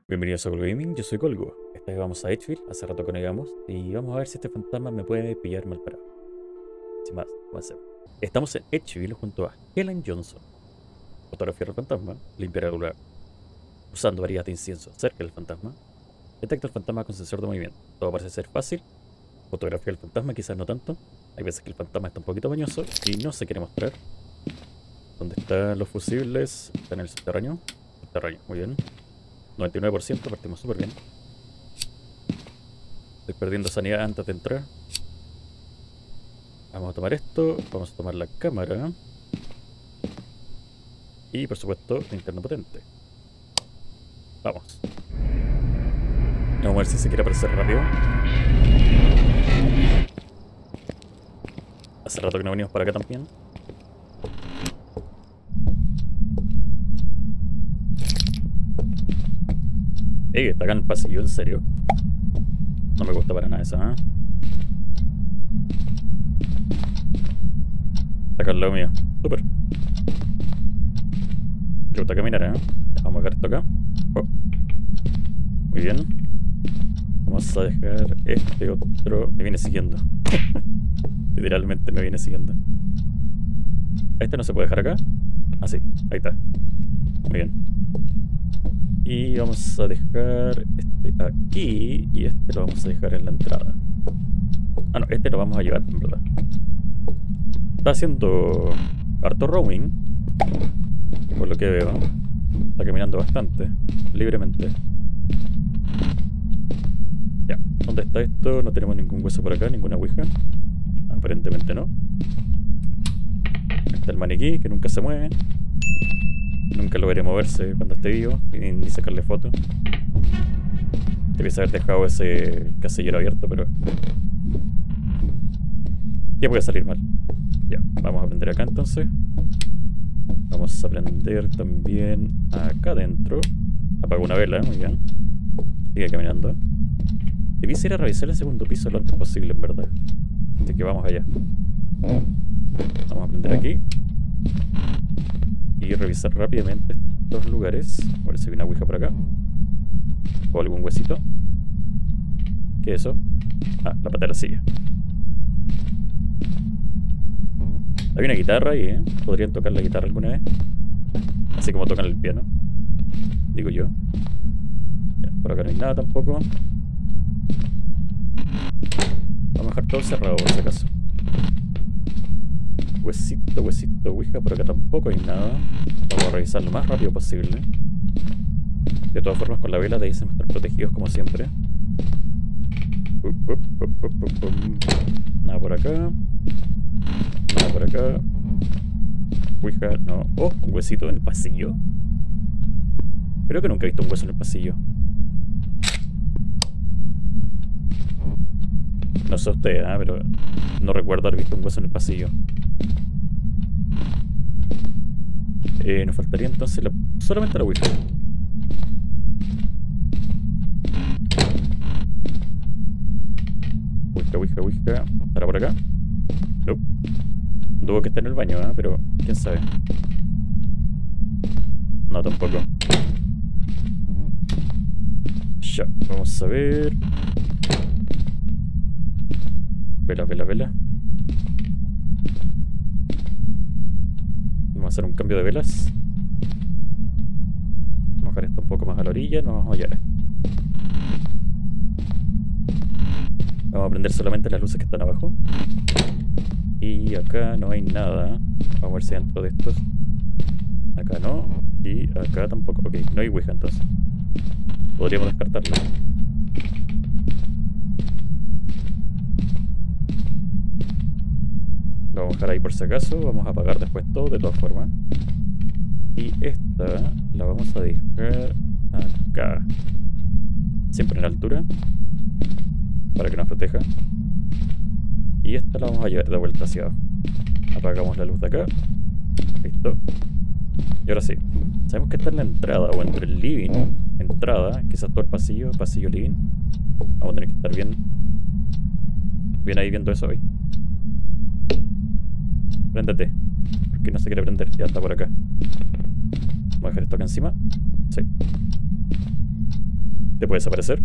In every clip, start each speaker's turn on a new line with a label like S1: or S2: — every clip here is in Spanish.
S1: Bienvenidos a Colgo Gaming, yo soy Colgo. Esta vez vamos a Edgefield, hace rato que no llegamos, y vamos a ver si este fantasma me puede pillar mal parado. Sin más, avancemos. Estamos en Edgefield junto a Helen Johnson. Fotografiar al fantasma, limpiar el lugar. Usando varillas de incienso cerca del fantasma. Detecta el fantasma con sensor de movimiento. Todo parece ser fácil. Fotografía del fantasma quizás no tanto. Hay veces que el fantasma está un poquito bañoso y no se quiere mostrar. ¿Dónde están los fusibles? Está en el subterráneo. Subterráneo, muy bien. 99%, partimos súper bien. Estoy perdiendo sanidad antes de entrar. Vamos a tomar esto, vamos a tomar la cámara. Y por supuesto, linterna potente. Vamos. Vamos a ver si se quiere aparecer rápido. Hace rato que no venimos para acá también. Está acá en el pasillo, en serio. No me gusta para nada esa, ¿eh? Está acá al lado mío. Súper. Me gusta caminar, ¿eh? Vamos a dejar esto acá. Oh. Muy bien. Vamos a dejar este otro. Me viene siguiendo. Literalmente me viene siguiendo. Este no se puede dejar acá. Ah, sí. Ahí está. Muy bien. Y vamos a dejar este aquí. Y este lo vamos a dejar en la entrada. Ah, no, este lo vamos a llevar, en verdad. Está haciendo harto roaming, por lo que veo. Está caminando bastante, libremente. Ya, ¿dónde está esto? No tenemos ningún hueso por acá, ninguna ouija. Aparentemente no. Está el maniquí, que nunca se mueve. Nunca lo veré moverse cuando esté vivo, ni sacarle foto. Debiese haber dejado ese casillero abierto, pero ya puede salir mal. Ya, vamos a prender acá entonces. Vamos a prender también acá adentro. Apago una vela, muy bien. Sigue caminando. Debiese ir a revisar el segundo piso lo antes posible, en verdad. Así que vamos allá. Vamos a prender aquí y revisar rápidamente estos lugares. A ver si hay una ouija por acá o algún huesito. ¿Qué es eso? Ah, la pata de la silla. Hay una guitarra ahí, ¿eh? Podrían tocar la guitarra alguna vez, así como tocan el piano, digo yo. Ya, por acá no hay nada tampoco. Vamos a dejar todo cerrado por si acaso. Huesito, huesito, ouija, por acá tampoco hay nada. Vamos a revisar lo más rápido posible. De todas formas, con la vela debemos estar protegidos como siempre. Nada por acá. Nada por acá. Ouija, no. Oh, un huesito en el pasillo. Creo que nunca he visto un hueso en el pasillo. No sé usted, pero no recuerdo haber visto un hueso en el pasillo. Nos faltaría entonces solamente la ouija. Ouija, ouija. ¿Estará por acá? No. Dudo que esté en el baño, pero quién sabe. No, tampoco. Ya, vamos a ver. Vela, vela, vela. Vamos a hacer un cambio de velas. Vamos a dejar esto un poco más a la orilla. No vamos a hallar. Vamos a prender solamente las luces que están abajo. Y acá no hay nada. Vamos a ver si dentro de estos. Acá no. Y acá tampoco. Ok, no hay ouija entonces. Podríamos descartarlo. Lo vamos a dejar ahí por si acaso. Vamos a apagar después todo de todas formas. Y esta la vamos a dejar acá. Siempre en altura, para que nos proteja. Y esta la vamos a llevar de vuelta hacia abajo. Apagamos la luz de acá. Listo. Y ahora sí. Sabemos que está en la entrada o entre el living. Entrada, quizás todo el pasillo. Pasillo living. Vamos a tener que estar bien ahí viendo eso hoy. Préndete. Porque no se quiere prender. Ya está por acá. Vamos a dejar esto acá encima. Sí. ¿Te puedes aparecer?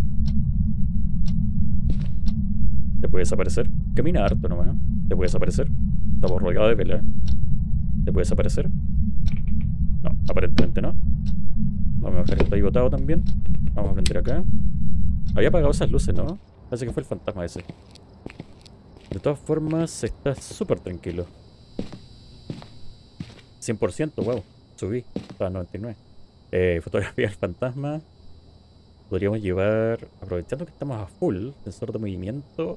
S1: ¿Te puedes aparecer? Camina harto nomás. ¿Te puedes aparecer? Estamos rodeados de vela. ¿Te puedes aparecer? No, aparentemente no. Vamos a dejar esto ahí botado también. Vamos a prender acá. Había apagado esas luces, ¿no? Parece que fue el fantasma ese. De todas formas, está súper tranquilo. 100%, wow. Subí. Estaba a 99. Fotografía del fantasma. Podríamos llevar, aprovechando que estamos a full, sensor de movimiento.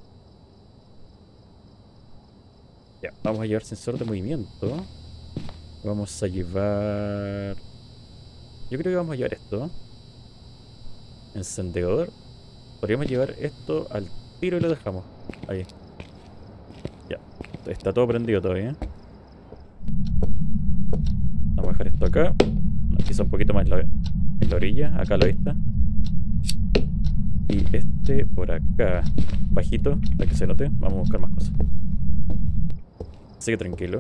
S1: Ya, vamos a llevar sensor de movimiento. Vamos a llevar... Yo creo que vamos a llevar esto. Encendedor. Podríamos llevar esto al tiro y lo dejamos. Ahí. Ya. Está todo prendido todavía. Vamos a dejar esto acá. Quizá un poquito más en la orilla. Acá a la vista. Y este por acá. Bajito, para que se note. Vamos a buscar más cosas. Así que tranquilo.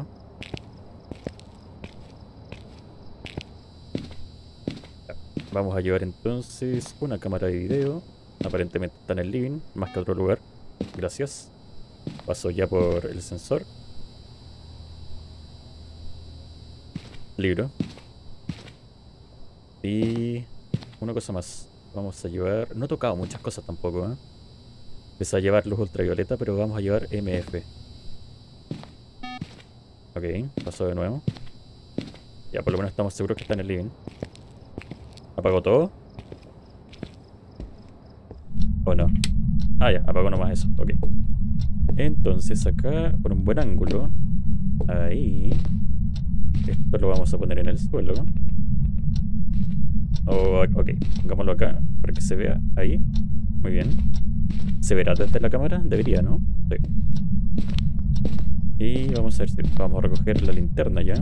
S1: Vamos a llevar entonces una cámara de video. Aparentemente está en el living, más que otro lugar. Gracias. Paso ya por el sensor. Libro. Y una cosa más. Vamos a llevar... No he tocado muchas cosas tampoco, ¿eh? Empecé a llevar luz ultravioleta, pero vamos a llevar MF. Ok, paso de nuevo. Ya, por lo menos estamos seguros que está en el living. ¿Apagó todo? ¿O no? Ah, ya, apagó nomás eso, ok. Entonces acá, por un buen ángulo. Ahí. Esto lo vamos a poner en el suelo. Oh, ok, pongámoslo acá para que se vea ahí. Muy bien. ¿Se verá desde la cámara? Debería, ¿no? Sí. Y vamos a ver si vamos a recoger la linterna ya.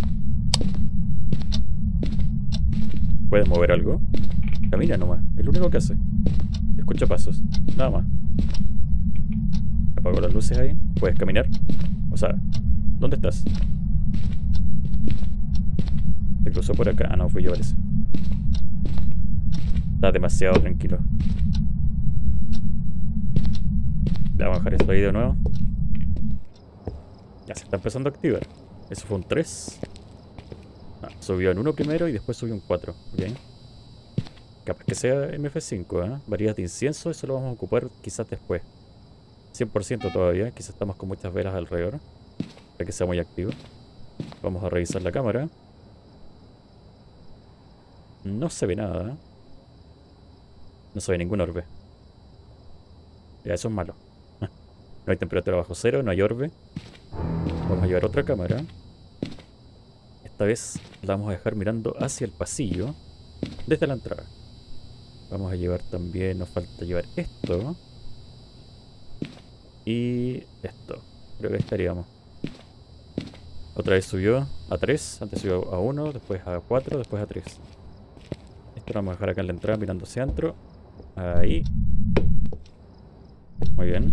S1: ¿Puedes mover algo? Camina nomás, es lo único que hace. Escucha pasos, nada más. Apago las luces ahí. ¿Puedes caminar? O sea, ¿dónde estás? Se cruzó por acá. Ah, no, fui yo, parece. Está demasiado tranquilo. Le vamos a bajar esto ahí de nuevo. Ya se está empezando a activar. Eso fue un 3. Ah, subió en 1 primero y después subió un 4. Ok. Capaz que sea MF5, ¿eh? Varillas de incienso, eso lo vamos a ocupar quizás después. 100% todavía, quizás estamos con muchas velas alrededor. Para que sea muy activo. Vamos a revisar la cámara. No se ve nada, ¿eh? No se ve ningún orbe. Ya, eso es malo. No hay temperatura bajo cero, no hay orbe. Vamos a llevar otra cámara. Esta vez la vamos a dejar mirando hacia el pasillo desde la entrada. Vamos a llevar también, nos falta llevar esto y esto. Creo que estaríamos. Otra vez subió a 3, antes subió a 1, después a 4, después a 3. Esto lo vamos a dejar acá en la entrada mirando hacia adentro. Ahí. Muy bien.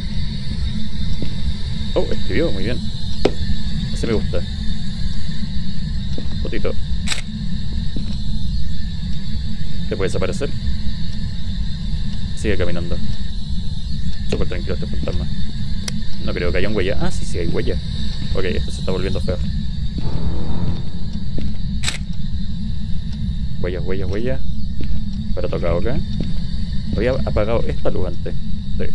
S1: Oh, escribió, muy bien. Ese me gusta. Fotito. ¿Te puedes aparecer? Sigue caminando. Súper tranquilo este fantasma. No creo que haya un huella. Ah, sí, sí hay huella. Ok, esto se está volviendo feo. Huellas, huellas, huellas. Pero tocado acá. Había apagado esta luz antes. Sí.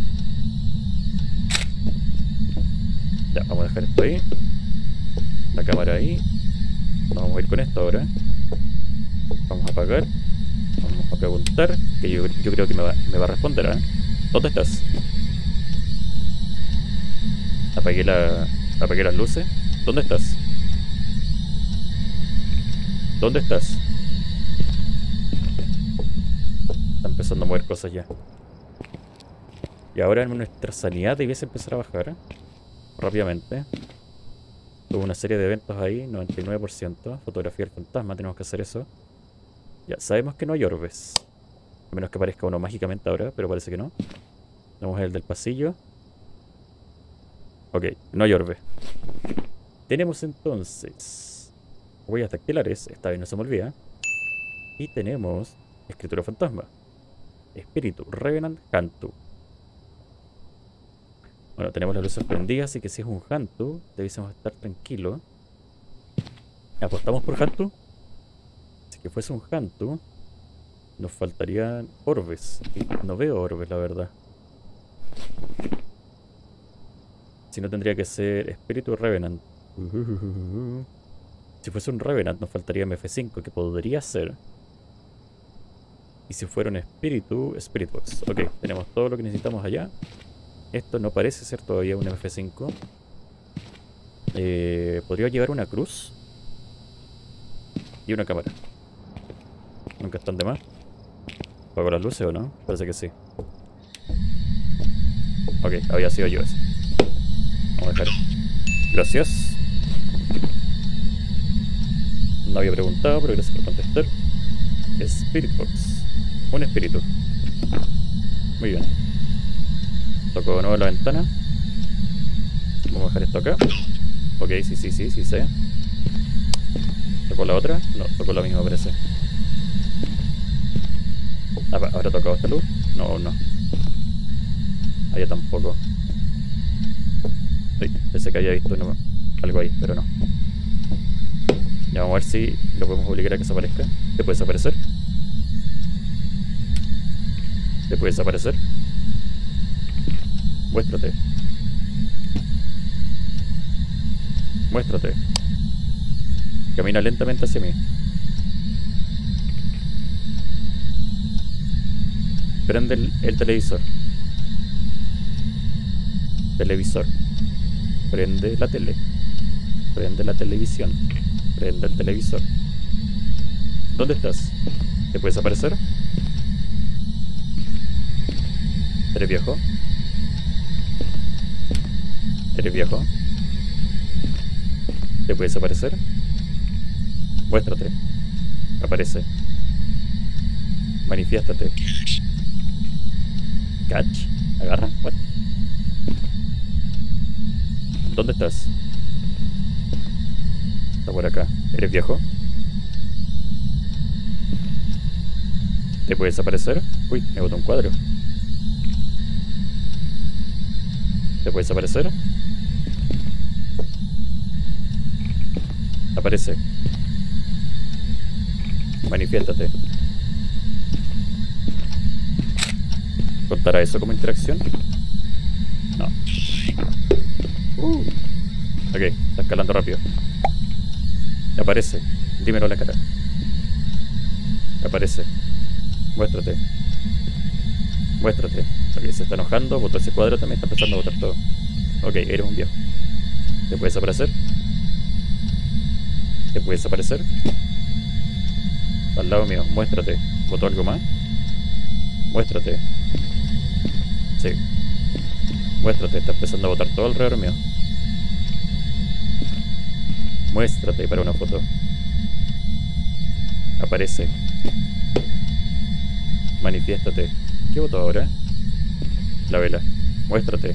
S1: Ya, vamos a dejar esto ahí. La cámara ahí. Vamos a ir con esto ahora. Vamos a apagar. Vamos a preguntar. Que yo creo que me va a responder, ¿eh? ¿Dónde estás? Apagué las luces. ¿Dónde estás? ¿Dónde estás? Está empezando a mover cosas ya. Y ahora nuestra sanidad debiese empezar a bajar rápidamente. Tuvo una serie de eventos ahí, 99%. Fotografía del fantasma, tenemos que hacer eso. Ya, sabemos que no hay orbes. A menos que aparezca uno mágicamente ahora, pero parece que no. Vamos el del pasillo. Ok, no hay orbe. Tenemos entonces huellas dactilares, esta vez no se me olvida. Y tenemos escritura fantasma. Espíritu, Revenant, Hantu. Bueno, tenemos las luces prendidas, así que si es un Hantu, debiésemos estar tranquilos. ¿Apostamos por Hantu? Si que fuese un Hantu, nos faltarían orbes. Y no veo orbes, la verdad. Si no, tendría que ser Espíritu Revenant. Si fuese un Revenant, nos faltaría MF5, que podría ser. Y si fuera un Espíritu, Spirit Box. Ok, tenemos todo lo que necesitamos allá. Esto no parece ser todavía un MF5. Podría llevar una cruz y una cámara. Nunca están de más. ¿Apago las luces o no? Parece que sí. Ok, había sido yo eso. Vamos a dejar. Gracias. No había preguntado, pero gracias por contestar. Spirit Box. Un espíritu. Muy bien. Toco de nuevo la ventana. Vamos a dejar esto acá. Ok, sí sé. ¿Tocó la otra? No, tocó la misma, parece. ¿Habrá tocado esta luz? No, no. Allá tampoco. Uy, pensé que había visto algo ahí, pero no. Ya vamos a ver si lo podemos obligar a que desaparezca. ¿Te puede desaparecer? ¿Te puede desaparecer? Muéstrate. Muéstrate. Camina lentamente hacia mí. Prende el televisor. Televisor. Prende la tele. Prende la televisión. Prende el televisor. ¿Dónde estás? ¿Te puedes aparecer? ¿Eres viejo? ¿Eres viejo? ¿Te puedes aparecer? Muéstrate. Aparece. Manifiéstate. Catch. Agarra. What? ¿Dónde estás? Está por acá. ¿Eres viejo? ¿Te puedes aparecer? Uy, me botó un cuadro. ¿Te puedes aparecer? Aparece. Manifiéstate. ¿Contará eso como interacción? No. Ok, está escalando rápido. Aparece. Dímelo a la cara. Aparece. Muéstrate. Muéstrate. Ok, se está enojando. Botó ese cuadro también. Está empezando a botar todo. Ok, eres un viejo. ¿Te puedes aparecer? ¿Te puedes aparecer? Al lado mío. Muéstrate. ¿Botó algo más? Muéstrate. Sí. Muéstrate. Está empezando a botar todo alrededor mío. Muéstrate para una foto. Aparece. Manifiéstate. ¿Qué botó ahora? La vela. Muéstrate.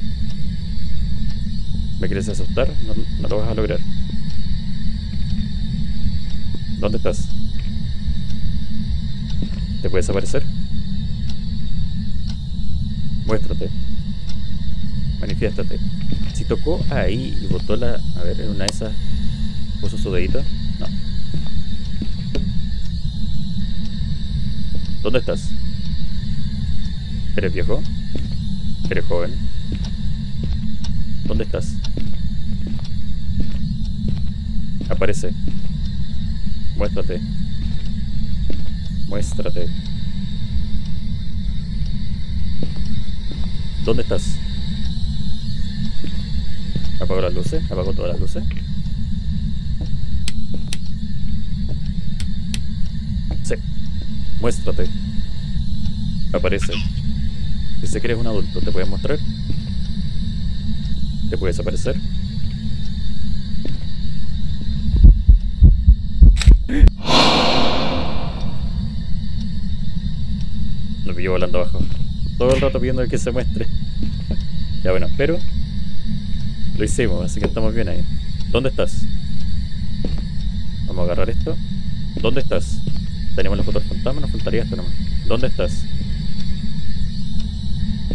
S1: ¿Me quieres asustar? No, no lo vas a lograr. ¿Dónde estás? ¿Te puedes aparecer? Muéstrate. Manifiéstate. Si tocó ahí y botó la... A ver, en una de esas... ¿Puso su dedito? No. ¿Dónde estás? ¿Eres viejo? ¿Eres joven? ¿Dónde estás? Aparece. Muéstrate. Muéstrate. ¿Dónde estás? ¿Apagó las luces? ¿Apagó todas las luces? Sí. Muéstrate. Aparece. Dice que eres un adulto. ¿Te puedes mostrar? ¿Te puedes aparecer? Lo pillo volando abajo. Todo el rato pidiendo que se muestre. Ya bueno, pero lo hicimos, así que estamos bien ahí. ¿Dónde estás? Vamos a agarrar esto. ¿Dónde estás? Tenemos la foto del fantasma, nos faltaría esto nomás. ¿Dónde estás?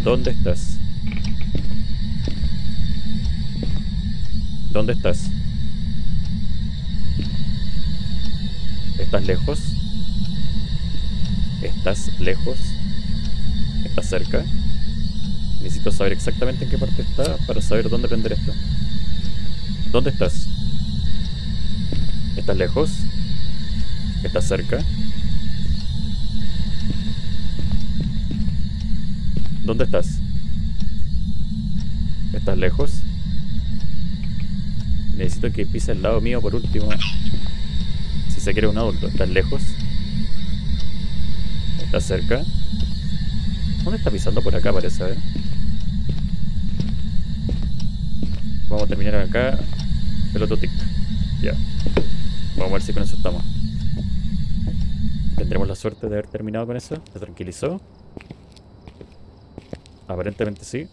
S1: ¿Dónde estás? ¿Dónde estás? ¿Estás lejos? ¿Estás lejos? ¿Estás cerca? Necesito saber exactamente en qué parte está para saber dónde prender esto. ¿Dónde estás? ¿Estás lejos? ¿Estás cerca? ¿Dónde estás? ¿Estás lejos? Necesito que pise al lado mío por último. Si se quiere un adulto. ¿Estás lejos? ¿Estás cerca? ¿Dónde está pisando? Por acá parece, a ver. Vamos a terminar acá. El otro tic. Ya. Vamos a ver si con eso estamos. Tendremos la suerte de haber terminado con eso. ¿Se tranquilizó? Aparentemente sí.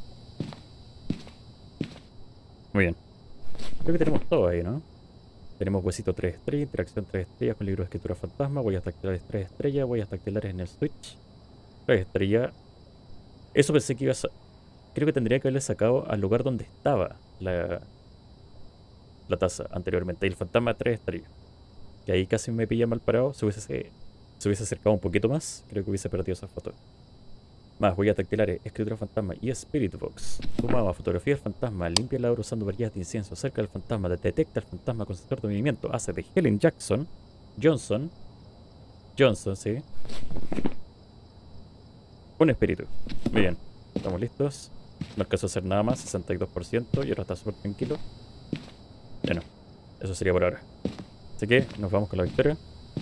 S1: Muy bien. Creo que tenemos todo ahí, ¿no? Tenemos huesito 3 estrellas, interacción 3 estrellas con libro de escritura fantasma, huellas dactilares 3 estrellas, huellas dactilares en el Switch 3 estrellas. Eso pensé que iba a... Creo que tendría que haberle sacado al lugar donde estaba la taza anteriormente. Y el fantasma 3 estrellas. Que ahí casi me pilla mal parado. Se hubiese acercado un poquito más, creo que hubiese perdido esa foto. Más huellas dactilares, escritura fantasma y Spirit Box. Sumaba fotografía del fantasma, limpia el aura usando varillas de incienso cerca del fantasma, detecta el fantasma con sensor de movimiento, hace de Helen Johnson, sí. Un espíritu. Muy bien, estamos listos. No alcanzo a hacer nada más, 62% y ahora está súper tranquilo. Bueno, eso sería por ahora. Así que nos vamos con la victoria.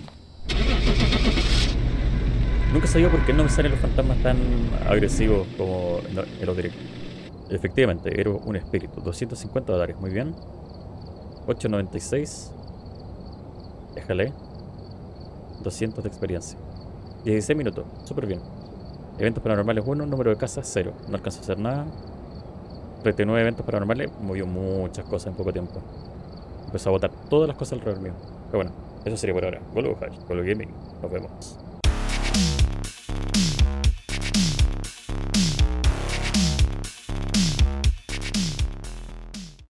S1: Nunca sabía por qué no me salen los fantasmas tan agresivos como en los directos. Efectivamente, era un espíritu. $250, muy bien. 8.96. Déjale. 200 de experiencia. 16 minutos, súper bien. Eventos paranormales 1, número de casas 0. No alcanzo a hacer nada. 39 eventos paranormales, movió muchas cosas en poco tiempo. Empezó a botar todas las cosas alrededor mío. Pero bueno, eso sería por ahora. Golo Gaming, nos vemos.